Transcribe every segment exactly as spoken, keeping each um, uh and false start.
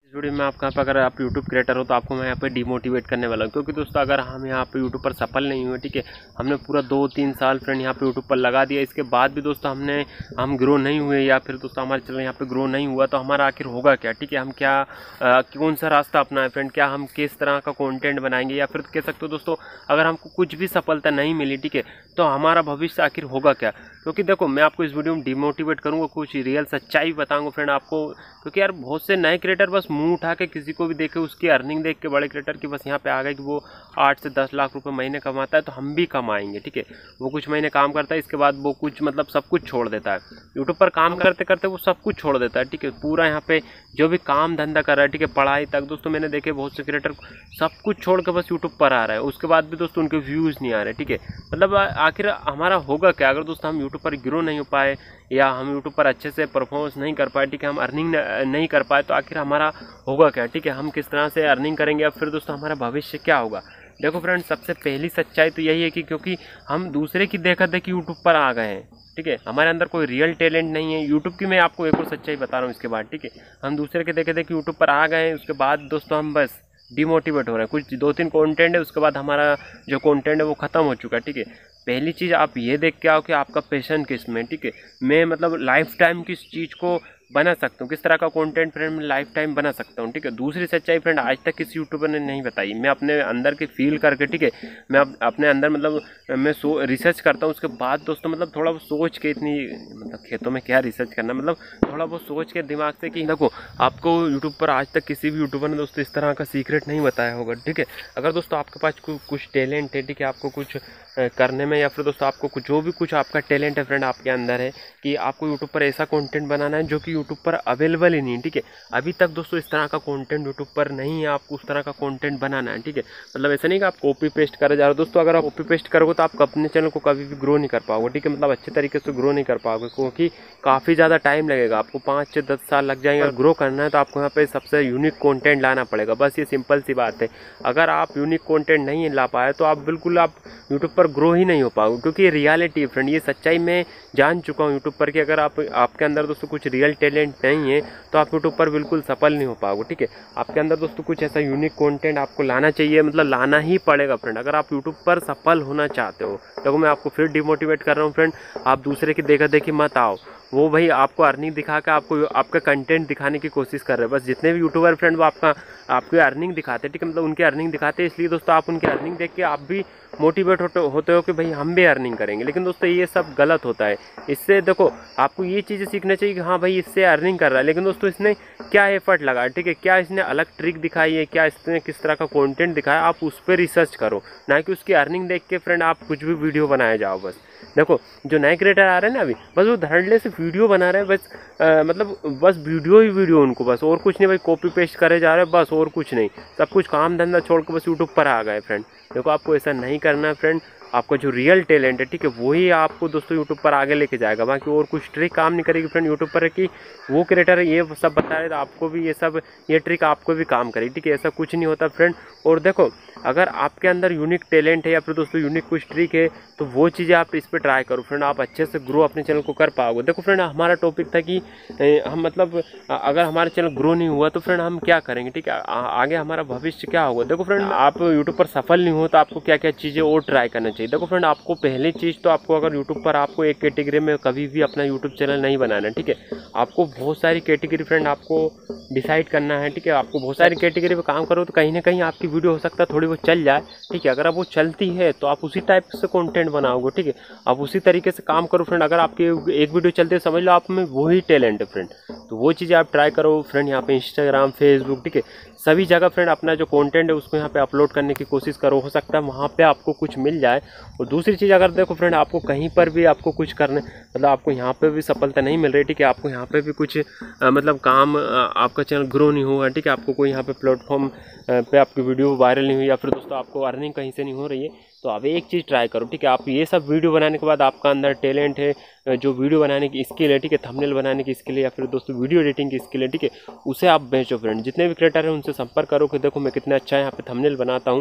इस वीडियो में आपका अगर आप यूट्यूब क्रिएटर हो तो आपको मैं यहाँ पे डिमोटिवेट करने वाला हूँ, क्योंकि दोस्तों अगर हम यहाँ पे यूट्यूब पर सफल नहीं हुए, ठीक है, हमने पूरा दो तीन साल फ्रेंड यहाँ पे यूट्यूब पर लगा दिया, इसके बाद भी दोस्तों हमने हम ग्रो नहीं हुए या फिर दोस्तों हमारे चैनल यहाँ पे ग्रो नहीं हुआ, तो हमारा आखिर होगा क्या, ठीक है। हम क्या आ, कौन सा रास्ता अपनाएं फ्रेंड, क्या हम किस तरह का कॉन्टेंट बनाएंगे, या फिर कह सकते हो दोस्तों अगर हमको कुछ भी सफलता नहीं मिली, ठीक है, तो हमारा भविष्य आखिर होगा क्या। क्योंकि देखो मैं आपको इस वीडियो में डिमोटिवेट करूँगा, कुछ रियल सच्चाई बताऊँगा फ्रेंड आपको, क्योंकि यार बहुत से नए क्रिएटर बस मुंह उठा के किसी को भी देखे उसकी अर्निंग देख के बड़े क्रिएटर की बस यहाँ पे आ गए कि वो आठ से दस लाख रुपए महीने कमाता है तो हम भी कमाएंगे, ठीक है। वो कुछ महीने काम करता है, इसके बाद वो कुछ मतलब सब कुछ छोड़ देता है, यूट्यूब पर काम करते करते वो सब कुछ छोड़ देता है, ठीक है। पूरा यहाँ पे जो भी काम धंधा कर रहा है, ठीक है, पढ़ाई तक दोस्तों मैंने देखे बहुत से क्रिएटर सब कुछ छोड़ के बस यूट्यूब पर आ रहा है, उसके बाद भी दोस्तों उनके व्यूज़ नहीं आ रहे, ठीक है। मतलब आखिर हमारा होगा क्या अगर दोस्तों हम यूट्यूब पर ग्रो नहीं हो पाए या हम यूट्यूब पर अच्छे से परफॉर्मेंस नहीं कर पाए, ठीक है, हम अर्निंग नहीं कर पाए, तो आखिर हमारा होगा क्या, ठीक है। हम किस तरह से अर्निंग करेंगे या फिर दोस्तों हमारा भविष्य क्या होगा। देखो फ्रेंड सबसे पहली सच्चाई तो यही है कि क्योंकि हम दूसरे की देखा देखी यूट्यूब पर आ गए हैं, ठीक है, हमारे अंदर कोई रियल टैलेंट नहीं है। यूट्यूब की मैं आपको एक और सच्चाई बता रहा हूँ इसके बाद, ठीक है, हम दूसरे के देखे देखे यूट्यूब पर आ गए हैं, उसके बाद दोस्तों हम बस डिमोटिवेट हो रहे हैं। कुछ दो तीन कंटेंट है, उसके बाद हमारा जो कंटेंट है वो ख़त्म हो चुका है, ठीक है। पहली चीज़ आप ये देख के आओ कि आपका पैशन किस में, ठीक है। मैं मतलब लाइफ टाइम किस चीज़ को बना सकता हूँ, किस तरह का कंटेंट फ्रेंड मैं लाइफ टाइम बना सकता हूँ, ठीक है। दूसरी सच्चाई फ्रेंड आज तक किसी यूट्यूबर ने नहीं बताई, मैं अपने अंदर के फील करके, ठीक है, मैं अपने अंदर मतलब मैं सो रिसर्च करता हूँ, उसके बाद दोस्तों मतलब थोड़ा वो सोच के, इतनी मतलब खेतों में क्या रिसर्च करना, मतलब थोड़ा बहुत सोच के दिमाग से कि देखो आपको यूट्यूब पर आज तक किसी भी यूट्यूबर ने दोस्तों इस तरह का सीक्रेट नहीं बताया होगा, ठीक है। अगर दोस्तों आपके पास कुछ टैलेंट है, ठीक है, आपको कुछ करने में या फिर दोस्तों आपको कुछ जो भी कुछ आपका टैलेंट है फ्रेंड आपके अंदर है कि आपको यूट्यूब पर ऐसा कंटेंट बनाना है जो कि यूट्यूब पर अवेलेबल ही नहीं है, ठीक है। अभी तक दोस्तों इस तरह का कंटेंट यूट्यूब पर नहीं है, आपको उस तरह का कंटेंट बनाना है, ठीक है। मतलब ऐसा नहीं कि आप कॉपी पेस्ट करे जा रहे हो दोस्तों, अगर आप कॉपी पेस्ट करोगे तो आप अपने चैनल को कभी भी ग्रो नहीं कर पाओगे, ठीक है, मतलब अच्छे तरीके से ग्रो नहीं कर पाओगे, क्योंकि काफ़ी ज़्यादा टाइम लगेगा, आपको पाँच से दस साल लग जाएंगे। अगर ग्रो करना है तो आपको यहाँ पे सबसे यूनिक कंटेंट लाना पड़ेगा, बस ये सिंपल सी बात है। अगर आप यूनिक कंटेंट नहीं ला पाए तो आप बिल्कुल आप यूट्यूब पर ग्रो ही नहीं हो पाओगे, क्योंकि ये रियलिटी है फ्रेंड, ये सच्चाई मैं जान चुका हूँ यूट्यूब पर कि अगर आप आपके अंदर दोस्तों कुछ रियल टैलेंट नहीं है तो आप यूट्यूब पर बिल्कुल सफल नहीं हो पाओगे, ठीक है। आपके अंदर दोस्तों कुछ ऐसा यूनिक कंटेंट आपको लाना चाहिए, मतलब लाना ही पड़ेगा फ्रेंड, अगर आप यूट्यूब पर सफल होना चाहते हो। देखो मैं आपको फिर डिमोटिवेट कर रहा हूँ फ्रेंड, आप दूसरे की देखा देखी मत आओ, वो भाई आपको अर्निंग दिखा के आपको आपका कंटेंट दिखाने की कोशिश कर रहे हैं। बस जितने भी यूट्यूबर फ्रेंड वो आपका आपकी अर्निंग दिखाते हैं, ठीक है, मतलब उनकी अर्निंग दिखाते हैं, इसलिए दोस्तों आप उनकी अर्निंग देख के आप भी मोटिवेट होते होते हो कि भाई हम भी अर्निंग करेंगे। लेकिन दोस्तों ये सब गलत होता है। इससे देखो आपको ये चीज़ें सीखना चाहिए कि हाँ भाई इससे अर्निंग कर रहा है, लेकिन दोस्तों इसने क्या एफर्ट लगाया, ठीक है, क्या इसने अलग ट्रिक दिखाई है, क्या इसने किस तरह का कंटेंट दिखाया, आप उस पर रिसर्च करो, ना कि उसकी अर्निंग देख के फ्रेंड आप कुछ भी वीडियो बनाए जाओ। बस देखो जो नए क्रिएटर आ रहे हैं ना अभी, बस वो धड़ल्ले से वीडियो बना रहे हैं, बस आ, मतलब बस वीडियो ही वीडियो उनको, बस और कुछ नहीं, भाई कॉपी पेस्ट करे जा रहे हैं बस, और कुछ नहीं, सब कुछ काम धंधा छोड़ के बस यूट्यूब पर आ गए फ्रेंड। देखो आपको ऐसा नहीं करना है फ्रेंड, आपका जो रियल टैलेंट है, ठीक है, वही आपको दोस्तों यूट्यूब पर आगे लेके जाएगा, बाकी और कुछ ट्रिक काम नहीं करेगी फ्रेंड यूट्यूब पर कि वो क्रिएटर ये सब बता रहे तो आपको भी ये सब ये ट्रिक आपको भी काम करेगी, ठीक है, ऐसा कुछ नहीं होता फ्रेंड। और देखो अगर आपके अंदर यूनिक टैलेंट है या फिर दोस्तों यूनिक कुछ ट्रिक है तो वो चीज़ें आप इस पर ट्राई करो फ्रेंड, आप अच्छे से ग्रो अपने चैनल को कर पाओगे। देखो फ्रेंड हमारा टॉपिक था कि हम मतलब अगर हमारा चैनल ग्रो नहीं हुआ तो फ्रेंड हम क्या करेंगे, ठीक है, आगे हमारा भविष्य क्या होगा। देखो फ्रेंड आप यूट्यूब पर सफल नहीं हो तो आपको क्या क्या चीज़ें और ट्राई करना चाहिए। देखो फ्रेंड आपको पहली चीज़ तो आपको अगर यूट्यूब पर आपको एक कैटेगरी में कभी भी अपना यूट्यूब चैनल नहीं बनाना है, ठीक है, आपको बहुत सारी कैटेगरी फ्रेंड आपको डिसाइड करना है, ठीक है। आपको बहुत सारी कैटेगरी पे काम करो तो कहीं ना कहीं आपकी वीडियो हो सकता है थोड़ी बहुत चल जाए, ठीक है। अगर अब वो चलती है तो आप उसी टाइप से कंटेंट बनाओगे, ठीक है, आप उसी तरीके से काम करो फ्रेंड। अगर आपकी एक वीडियो चलती है समझ लो आप में वही टैलेंट है फ्रेंड, तो वो चीज़ें आप ट्राई करो फ्रेंड। यहाँ पे इंस्टाग्राम फेसबुक, ठीक है, सभी जगह फ्रेंड अपना जो कंटेंट है उसको यहाँ पे अपलोड करने की कोशिश करो, हो सकता है वहाँ पे आपको कुछ मिल जाए। और दूसरी चीज़ अगर देखो फ्रेंड आपको कहीं पर भी आपको कुछ करने मतलब आपको यहाँ पे भी सफलता नहीं मिल रही, ठीक है, आपको यहाँ पे भी कुछ आ, मतलब काम आ, आपका चैनल ग्रो नहीं हुआ, ठीक है, आपको कोई यहाँ पे प्लेटफॉर्म पे आपकी वीडियो वायरल नहीं हुई या फिर दोस्तों आपको अर्निंग कहीं से नहीं हो रही है, तो आप एक चीज़ ट्राई करो, ठीक है। आप ये सब वीडियो बनाने के बाद आपका अंदर टैलेंट है, जो वीडियो बनाने की स्किल है, ठीक है, थंबनेल बनाने की स्किल है या फिर दोस्तों वीडियो एडिटिंग की स्किल है, ठीक है, उसे आप बेचो फ्रेंड। जितने भी क्रिएटर हैं उनसे संपर्क करो कि देखो मैं कितना अच्छा यहाँ पे थंबनेल बनाता हूँ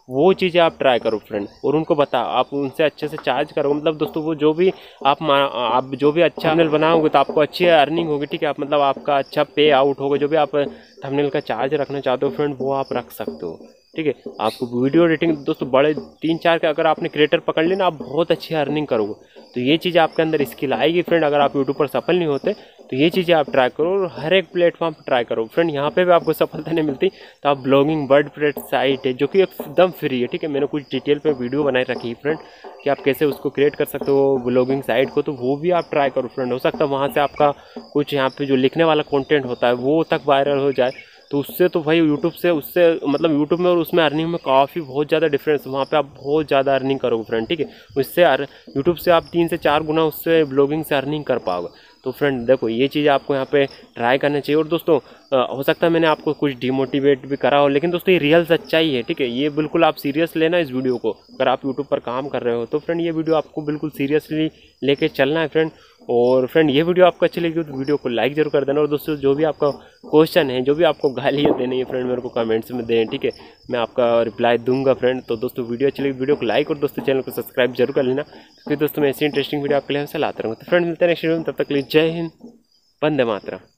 वो चीज़ें आप ट्राई करो फ्रेंड, और उनको बताओ, आप उनसे अच्छे से चार्ज करो। मतलब दोस्तों वो जो भी आप आप जो भी अच्छा थंबनेल बनाओगे तो आपको अच्छी अर्निंग होगी, ठीक है। आप मतलब आपका अच्छा पे आउट होगा, जो भी आप थंबनेल का चार्ज रखना चाहते हो फ्रेंड वो आप रख सकते हो, ठीक है। आपको वीडियो एडिटिंग दोस्तों बड़े तीन चार के अगर आपने क्रिएटर पकड़ ली ना, आप बहुत अच्छी अर्निंग करोगे। तो ये चीज़ आपके अंदर स्किल आएगी फ्रेंड। अगर आप यूट्यूब पर सफल नहीं होते तो ये चीज़ें आप ट्राई करो, और हर एक प्लेटफॉर्म पर ट्राई करो फ्रेंड। यहाँ पे भी आपको सफलता नहीं मिलती तो आप ब्लॉगिंग वर्डप्रेस साइट है जो कि एकदम फ्री है, ठीक है। मैंने कुछ डिटेल पे वीडियो बनाई रखी है फ्रेंड कि आप कैसे उसको क्रिएट कर सकते हो ब्लॉगिंग साइट को, तो वो भी आप ट्राई करो फ्रेंड। हो सकता है वहाँ से आपका कुछ यहाँ पे जो लिखने वाला कंटेंट होता है वो तक वायरल हो जाए, तो उससे तो भाई यूट्यूब से उससे मतलब यूट्यूब में और उसमें अर्निंग में काफ़ी बहुत ज़्यादा डिफरेंस, वहाँ पे आप बहुत ज़्यादा अर्निंग करोगे फ्रेंड, ठीक है। उससे यूट्यूब से आप तीन से चार गुना उससे ब्लॉगिंग से अर्निंग कर पाओगे। तो फ्रेंड देखो ये चीज़ आपको यहाँ पे ट्राई करना चाहिए। और दोस्तों हो सकता है मैंने आपको कुछ डिमोटिवेट भी करा हो, लेकिन दोस्तों ये रियल सच्चाई है, ठीक है। ये बिल्कुल आप सीरियस लेना इस वीडियो को। अगर आप यूट्यूब पर काम कर रहे हो तो फ्रेंड ये वीडियो आपको बिल्कुल सीरियसली लेके चलना है फ्रेंड। और फ्रेंड ये वीडियो आपको अच्छी लगी तो वीडियो को लाइक जरूर कर देना। और दोस्तों जो भी आपका क्वेश्चन है, जो भी आपको गालियाँ देनी है फ्रेंड, मेरे को कमेंट्स में दें, ठीक है। मैं आपका रिप्लाई दूंगा फ्रेंड। तो दोस्तों वीडियो अच्छी लगी वीडियो को लाइक और दोस्तों चैनल को सब्सक्राइब जरूर कर लेना, क्योंकि दोस्तों मैं ऐसी इंटरेस्टिंग वीडियो आपके लिए हमसे लाता रहूँगा। तो फ्रेंड मिलते हैं नेक्स्ट वीडियो में, तब तक के लिए जय हिंद, वंदे मातरम।